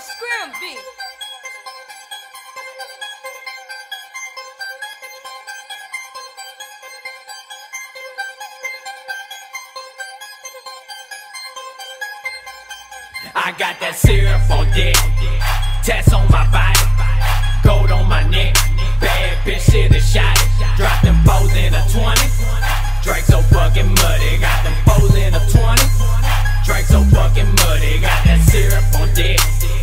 Scrim beat. I got that syrup on deck, tats on my body, gold on my neck, bad bitch shit is shot it. Drop them foes in a 20, Drake so fucking muddy. Got them foes in a 20, Drake so fucking muddy. Got that syrup on deck,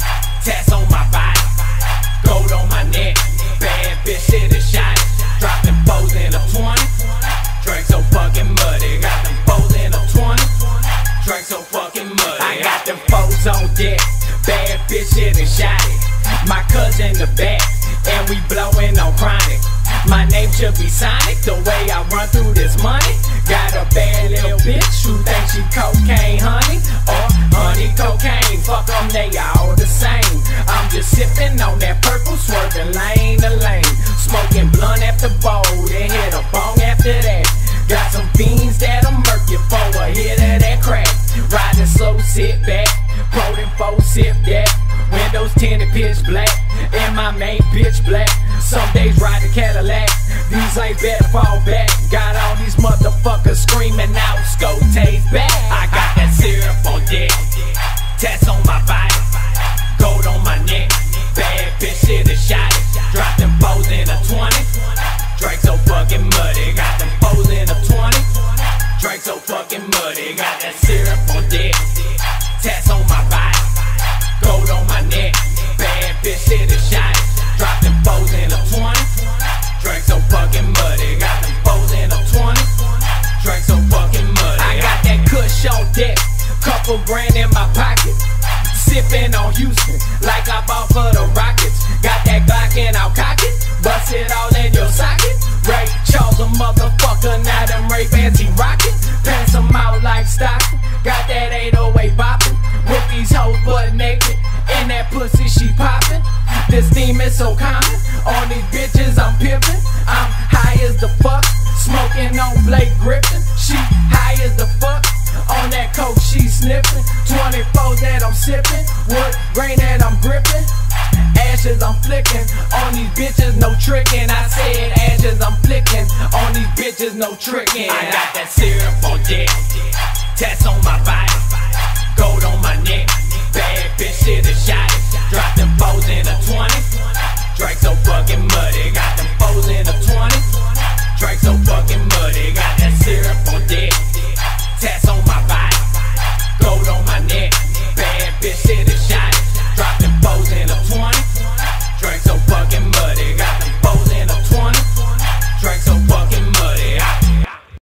tats on my body, gold on my neck, bad bitch shit is shot it. Drop them foes in a 20, Drake so fucking muddy. Got them foes in a 20, Drake so fucking muddy. I got them foes on deck, bad bitch shit and shot it. My cousin the back, and we blowin' on chronic. My name should be Sonic, the way I run through this money. Got a bad little bitch who thinks she cocaine honey, or honey cocaine. Fuck them, they all the same. I'm just sippin' on that purple, swerving lane to lane, smoking blunt after bowl, then hit a bong after that. Got some fiends that'll murk you for a hit of that crack. Riding slow, sit back, quoting four, sip that. Windows tinted pitch black, and my main bitch black. Some days ride the Cadillac, these ain't better fall back. Got all these motherfuckers screaming out, Scota's back. I got that syrup on deck, tats on my body, gold on my neck, bad bitch shit is shot it. Drop them foes in a 20, Drake so fucking muddy. Got them foes in a 20, Drake so fucking muddy. Got that syrup on deck, tats on my body, gold on my neck, bad bitch shit is shot it. Drop them foes in a 20, Drake so fucking muddy. Got them foes in a 20, Drake so fucking muddy. I got that kush on deck, couple grand in my pocket, sippin' on Houston like I bought for the Rockets. Got that Glock and I'll cock it, bust it all in your socket. Ray Charles a motherfucker, now them Ray Fancy rockin'. Pass them out like Stockton, got that 808 boppin'. With these hoes butt naked, and that pussy she poppin'. This theme is so common, on these bitches I'm pimpin'. I'm high as the fuck, smoking on Blake Griffin. She high as the fuck, on that coke she sniffin'. 24 that I'm sippin', wood grain that I'm grippin'. Ashes I'm flicking, on these bitches no trickin'. I said ashes I'm flicking, on these bitches no trickin'. I got that syrup on deck, tats on my body, gold on my neck, bad bitch shit is shot it. Drop them foes in a 20, Drake so fucking muddy. Got them foes in a 20, Drake so fucking muddy.